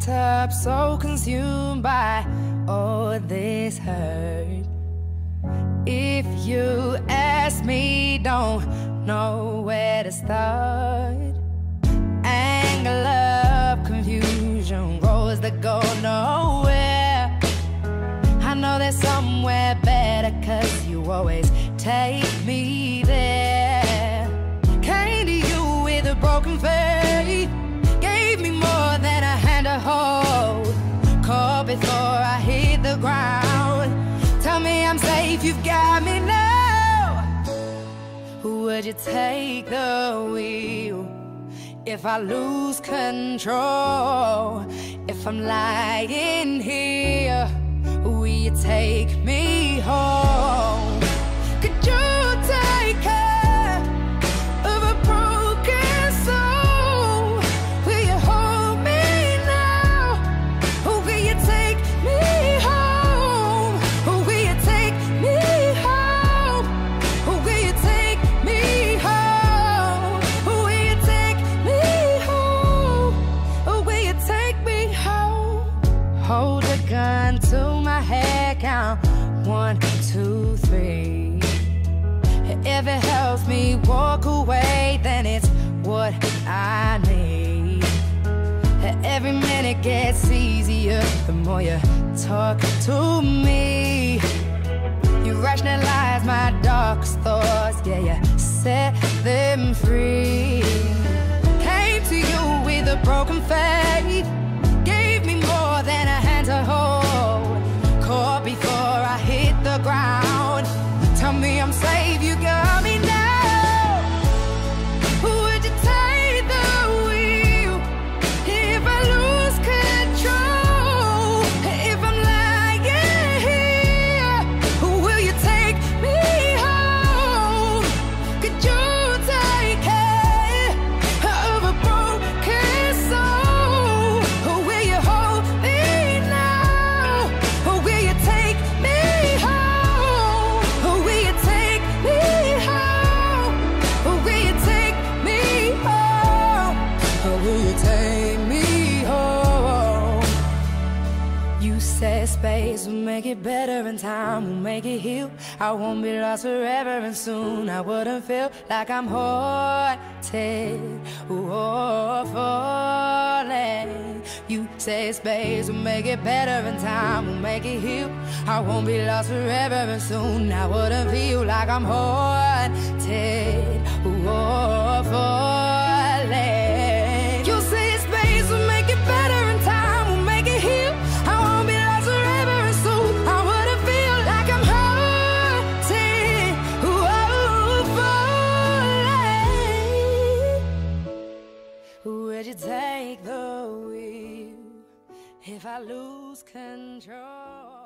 wrapped up, so consumed by all this hurt. If you ask me, don't know where to start. Anger, love, confusion, roads that go nowhere. I know there's somewhere better, 'cause you always take me there. Came to you with a broken faith, gave me more than a hand to hold. Caught before I hit the ground. Tell me I'm safe, you've got me now. Would you take the wheel if I lose control? If I'm lying here, will you take me home? Could you take care of a broken soul? Will you hold me now? Or will you take me home? Or will you take me home? Or will you take me home? Or will you take me home? Or will you take me home? Hold a gun to my head, count 1, 2, 3. If it helps me walk away, then it's what I need. Every minute gets easier the more you talk to me. You rationalize my darkest thoughts, yeah, you set them free. Came to you with a broken faith, gave me more than a hand to hold. Caught before I hit the ground. Tell me I'm safe, you got me now. Would you take the wheel if I lose control? If I'm lying here, will you take me home? Could you take care of a broken soul? Or will you hold me now? Or will you take me home? Or will you take me home? Or will you take me home? Or will you take me home? You said space will make it better and time will make it heal. I won't be lost forever and soon I wouldn't feel like I'm haunted or falling. You say space will make it better and time will make it heal. I won't be lost forever and soon I wouldn't feel like I'm haunted or falling. You say space will make it better and time will make it heal. I won't be lost forever and soon I wouldn't feel like I'm haunted or falling. Would you take the wheel if I lose control?